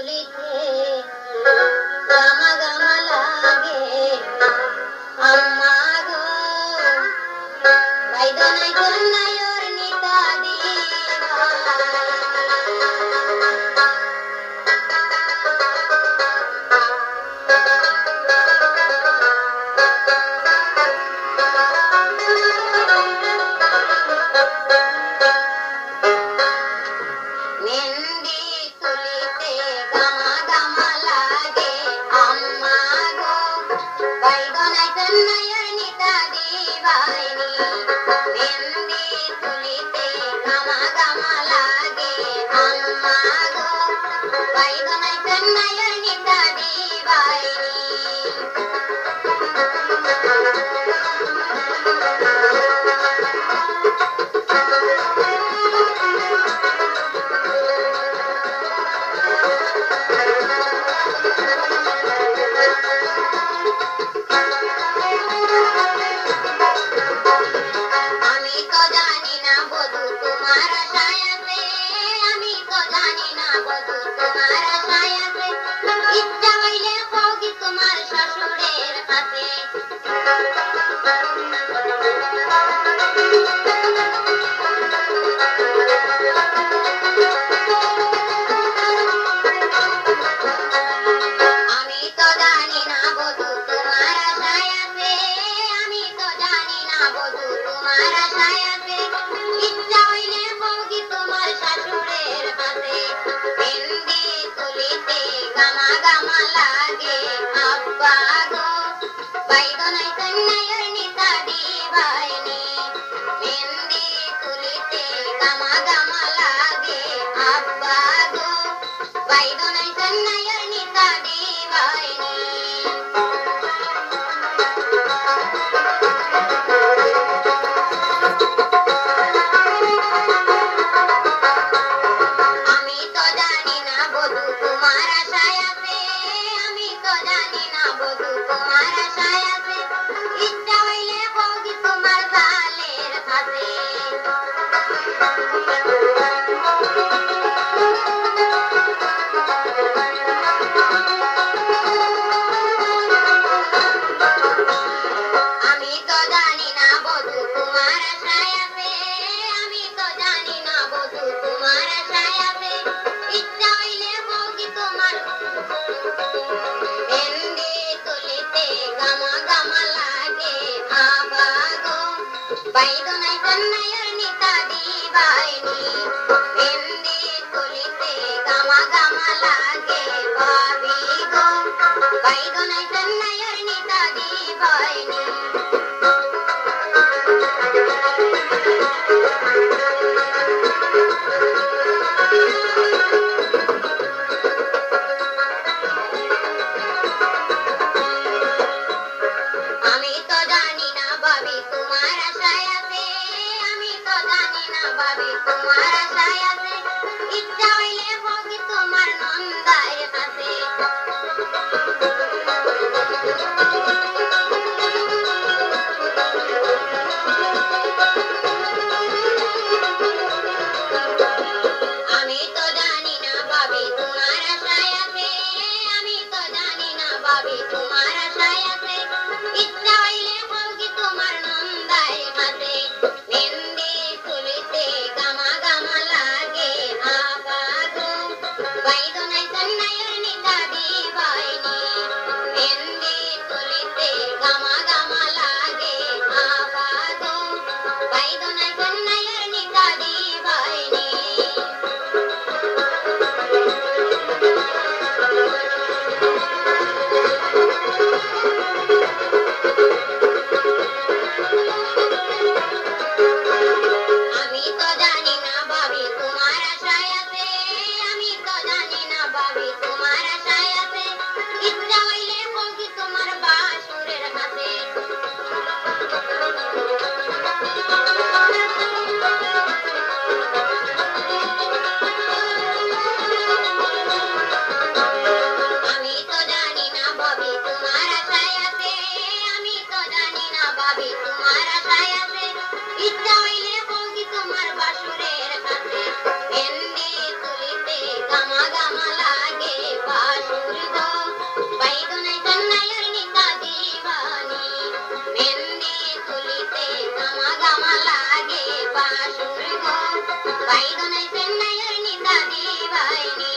তুলিতে gamma gamma লাগে আম্মা গো বাইদনাই কন্যায়র নিতা দিবা মেহেন্দি তুলিতে গামা গামা লাগে আম্মা গো বাইদনাই কন্যায়র নিতা দিবাইনি মেহেন্দি তুলিতে গামা গামা লাগে আম্মা গো বাইদনাই কন্যায়র নিতা দিবাইনি আমি তো জানি না বধু তোমার আশায় আছে আমি তো জানি না বধু তোমার আশায় আছে ইচ্ছা হইলে কওগি তোমার শ্বশুরের কাছে আমি তো জানি না বধু তোমার আশায় আছে আমি তো জানি না বধু তোমার আশায় আছে ইচ্ছা হইলে কওগি তোমার শাশুড়ের কাছে মেহেন্দি তুলিতে গামা গামা লাগে আব্বা গো বাইদনাই কন্যায়র নিতা দিবাইনি মেহেন্দি তুলিতে গামা গামা লাগে আব্বা গো বাইদনাই কন্যায়র নিতা দিবাইনি আমি তো জানি না বধু তোমার আশায় আছে আমি তো জানি না বধু তোমার আশায় আছে ইচ্ছা হইলে কওগি তোমার জালের কাছে আমি তো জানি না বধু তোমার আশায় আছে আমি তো জানি না বধু তোমার আশায় আছে ইচ্ছা হইলে কওগি তোমার মেহেন্দি তুলিতে গামা গামা লাগে আবা গো বাইদনাই কন্যায়র নিতা দিবাইনি মেহেন্দি তুলিতে গামা গামা লাগে ভাবি গো বাইদনাই কন্যায়র নিতা দিবাইনি আমি তো জানি না ভাবি তোমার আশায় আছে আমি তো জানি না ভাবি তোমার আশায় আছে ইচ্ছা হইলে কওগি তোমার নন্দার কাছে আমি তো জানি না ভাবি তোমার আশায় আছে আমি তো জানি না ভাবি তোমার আশায় আছে ইচ্ছা হইলে কওগি তোমার নন্দার কাছে মেহেন্দি তুলিতে গামা গামা লাগে আবা গো বাইদনাই কন্যায়র নিতা দিবাইনি মেহেন্দি তুলিতে গামা গামা লাগে আবা গো বাইদনাই কন্যায়র নিতা দিবাইনি বাইগো নাই চেন্নাইয়ের নিন্দা দিবাইনি